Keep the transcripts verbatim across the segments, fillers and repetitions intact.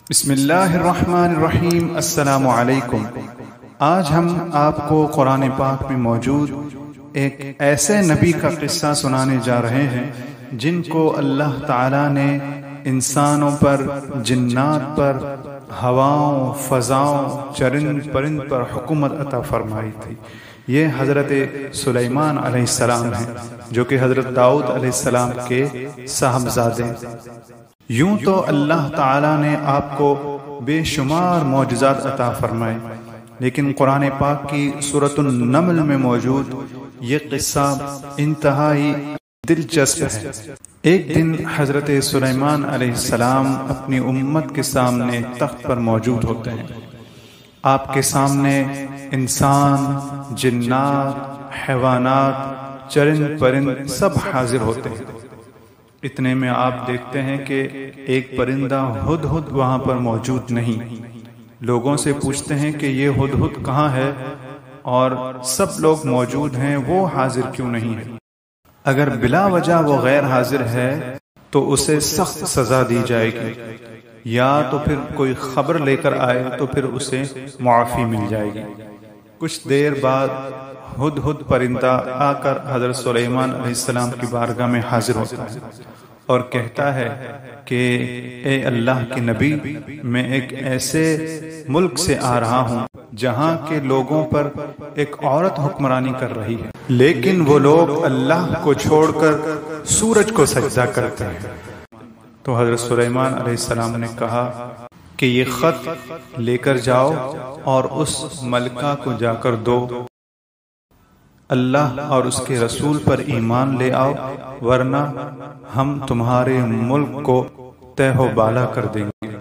بسم اللہ الرحمن الرحیم۔ السلام علیکم۔ آج ہم آپ کو قرآن پاک میں موجود ایک ایسے نبی کا قصہ سنانے جا رہے ہیں جن کو اللہ تعالیٰ نے انسانوں پر، جنات پر، ہواؤں، فضاؤں، چرند پرند پر حکومت عطا فرمائی تھی۔ یہ حضرت سلیمان علیہ السلام ہیں جو کہ حضرت داؤد علیہ السلام کے صاحبزادے۔ یوں تو اللہ تعالیٰ نے آپ کو بے شمار معجزات عطا فرمائے، لیکن قرآن پاک کی سورۃ النمل میں موجود یہ قصہ انتہائی دلچسپ ہے۔ ایک دن حضرت سلیمان علیہ السلام اپنی امت کے سامنے تخت پر موجود ہوتے ہیں۔ آپ کے سامنے انسان، جنات، حیوانات، چرند پرند سب حاضر ہوتے ہیں۔ اتنے میں آپ دیکھتے ہیں کہ ایک پرندہ ہدہد وہاں پر موجود نہیں۔ لوگوں سے پوچھتے ہیں کہ یہ ہدہد کہاں ہے، اور سب لوگ موجود ہیں، وہ حاضر کیوں نہیں ہے؟ اگر بلا وجہ وہ غیر حاضر ہے تو اسے سخت سزا دی جائے گی، یا تو پھر کوئی خبر لے کر آئے تو پھر اسے معافی مل جائے گی۔ کچھ دیر بعد ہدہد پرندہ آ کر حضرت سلیمان علیہ السلام کی بارگاہ میں حاضر ہوتا ہے اور کہتا ہے کہ اے اللہ کے نبی، میں ایک ایسے ملک سے آ رہا ہوں جہاں کے لوگوں پر ایک عورت حکمرانی کر رہی ہے، لیکن وہ لوگ اللہ کو چھوڑ کر سورج کو سجدہ کرتے ہیں۔ تو حضرت سلیمان علیہ السلام نے کہا کہ یہ خط لے کر جاؤ اور اس ملکہ کو جا کر دو، اللہ اور اس کے رسول پر ایمان لے آؤ، ورنہ ہم تمہارے ملک کو تہ و بالا کر دیں گے۔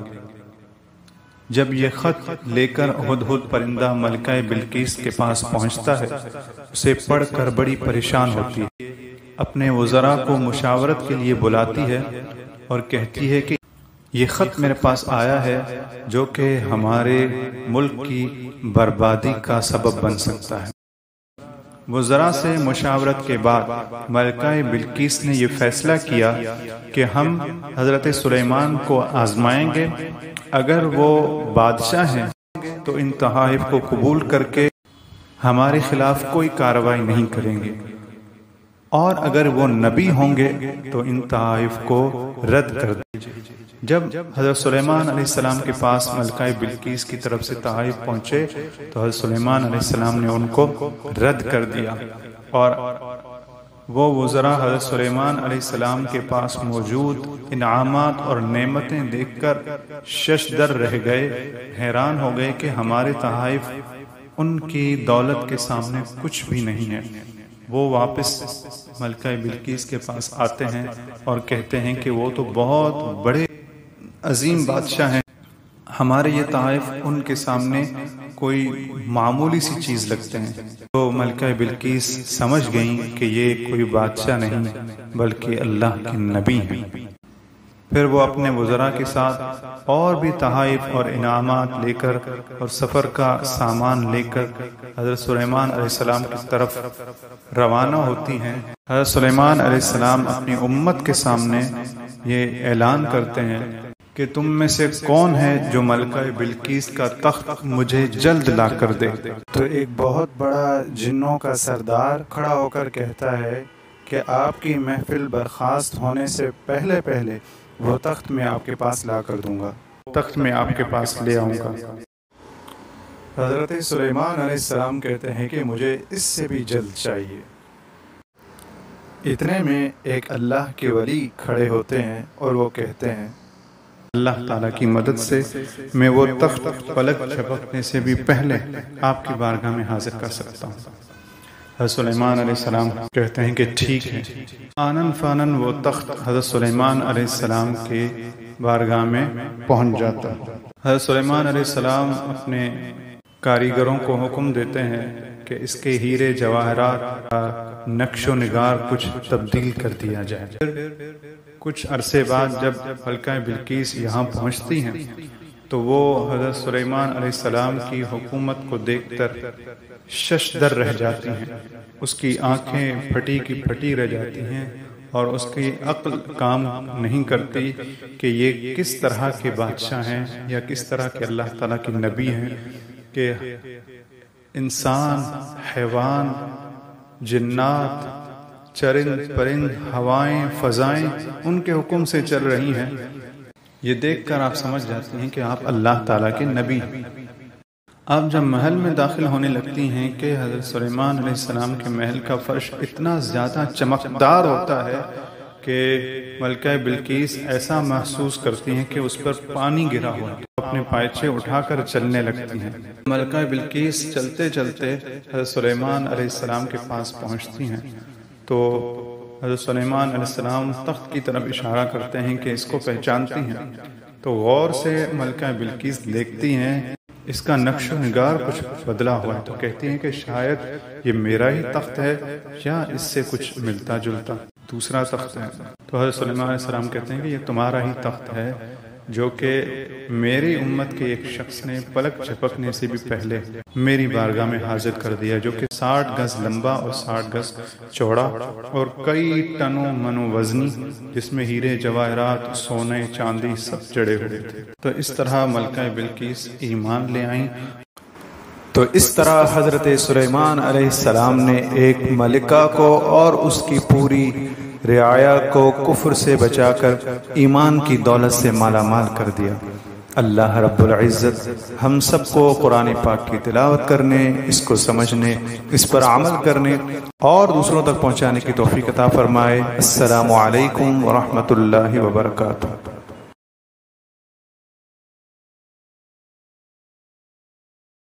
جب یہ خط لے کر ہدہد پرندہ ملکہ بلقیس کے پاس پہنچتا ہے، اسے پڑھ کر بڑی پریشان ہوتی ہے، اپنے وزراء کو مشاورت کے لیے بلاتی ہے اور کہتی ہے کہ یہ خط میرے پاس آیا ہے جو کہ ہمارے ملک کی بربادی کا سبب بن سکتا ہے۔ وزراء سے مشاورت کے بعد ملکہ بلقیس نے یہ فیصلہ کیا کہ ہم حضرت سلیمان کو آزمائیں گے، اگر وہ بادشاہ ہیں تو ان تحائف کو قبول کر کے ہمارے خلاف کوئی کارروائی نہیں کریں گے، اور اگر وہ نبی ہوں گے تو ان تحائف کو رد کر دیں گے۔ جب حضرت سلیمان علیہ السلام کے پاس ملکہ بلقیس کی طرف سے تحائف پہنچے تو حضرت سلیمان علیہ السلام نے ان کو رد کر دیا، اور وہ وزراء حضرت سلیمان علیہ السلام کے پاس موجود انعامات اور نعمتیں دیکھ کر ششدر رہ گئے، حیران ہو گئے کہ ہمارے تحائف ان کی دولت کے سامنے کچھ بھی نہیں ہے۔ وہ واپس ملکہ بلقیس کے پاس آتے ہیں اور کہتے ہیں کہ وہ تو بہت بڑے عظیم بادشاہ ہیں، ہمارے یہ تحائف ان کے سامنے کوئی معمولی سی چیز لگتے ہیں۔ تو ملکہ بلقیس سمجھ گئیں کہ یہ کوئی بادشاہ نہیں بلکہ اللہ کے نبی ہیں۔ پھر وہ اپنے وزراء کے ساتھ اور بھی تحائف اور انعامات لے کر اور سفر کا سامان لے کر حضرت سلیمان علیہ السلام کی طرف روانہ ہوتی ہیں۔ حضرت سلیمان علیہ السلام اپنی امت کے سامنے یہ اعلان کرتے ہیں کہ تم میں سے کون ہے جو ملکہ بلقیس کا تخت مجھے جلد لا کر دے؟ تو ایک بہت بڑا جنوں کا سردار کھڑا ہو کر کہتا ہے کہ آپ کی محفل برخاست ہونے سے پہلے پہلے وہ تخت میں آپ کے پاس لا کر دوں گا، تخت میں آپ کے پاس لے آؤں گا۔ حضرت سلیمان علیہ السلام کہتے ہیں کہ مجھے اس سے بھی جلد چاہیے۔ اتنے میں ایک اللہ کے ولی کھڑے ہوتے ہیں اور وہ کہتے ہیں اللہ تعالیٰ کی مدد سے میں وہ تخت پلک جھپکنے سے بھی پہلے آپ کی بارگاہ میں حاضر کر سکتا ہوں۔ حضرت سلیمان علیہ السلام کہتے ہیں کہ ٹھیک ہے۔ آنن فانن وہ تخت حضرت سلیمان علیہ السلام کے بارگاہ میں پہنچ جاتا ہے۔ حضرت سلیمان علیہ السلام اپنے کاریگروں کو حکم دیتے ہیں کہ اس کے ہیرے جواہرات کا نقش و نگار کچھ تبدیل کر دیا جائے۔ کچھ عرصے بعد جب ملکہ بلقیس یہاں پہنچتی ہیں تو وہ حضرت سلیمان علیہ السلام کی حکومت کو دیکھ کر ششدر رہ جاتی ہیں، اس کی آنکھیں پھٹی کی پھٹی رہ جاتی ہیں اور اس کی عقل کام نہیں کرتی کہ یہ کس طرح کے بادشاہ ہیں یا کس طرح کے اللہ تعالیٰ کے نبی ہیں کہ انسان، حیوان، جنات، چرند پرند، ہوائیں، فضائیں ان کے حکم سے چل رہی ہیں۔ یہ دیکھ کر آپ سمجھ جاتے ہیں کہ آپ اللہ تعالیٰ کے نبی ہیں۔ آپ جب محل میں داخل ہونے لگتی ہیں کہ حضرت سلیمان علیہ السلام کے محل کا فرش اتنا زیادہ چمکدار ہوتا ہے کہ ملکہ بلقیس ایسا محسوس کرتی ہیں کہ اس پر پانی گرا ہوا ہے، اپنے پائچے اٹھا کر چلنے لگتی ہیں۔ ملکہ بلقیس چلتے چلتے حضرت سلیمان علیہ السلام کے پاس پہنچتی ہیں تو حضرت سلیمان علیہ السلام تخت کی طرف اشارہ کرتے ہیں کہ اس کو پہچانتی ہیں، تو غور سے ملکہ بلقیس دیکھتی ہیں اس کا نقش و نگار کچھ بدلا ہوا ہے، تو کہتی ہیں کہ شاید یہ میرا ہی تخت ہے یا اس سے کچھ ملتا جلتا دوسرا تخت ہے۔ تو حضرت سلیمان علیہ السلام کہتے ہیں کہ یہ تمہارا ہی تخت ہے جو کہ میری امت کے ایک شخص نے پلک جھپکنے سے بھی پہلے میری بارگاہ میں حاضر کر دیا، جو کہ ساٹھ گز لمبا اور ساٹھ گز چوڑا اور کئی ٹنوں منو وزنی، جس میں ہیرے جواہرات، سونے، چاندی سب جڑے ہوئے تھے۔ تو اس طرح ملکہ بلقیس ایمان لے آئیں۔ تو اس طرح حضرت سلیمان علیہ السلام نے ایک ملکہ کو اور اس کی پوری رعایا کو کفر سے بچا کر ایمان کی دولت سے مالا مال کر دیا۔ اللہ رب العزت ہم سب کو قرآن پاک کی تلاوت کرنے، اس کو سمجھنے، اس پر عمل کرنے اور دوسروں تک پہنچانے کی توفیق عطا فرمائے۔ السلام علیکم ورحمۃ اللہ وبرکاتہ۔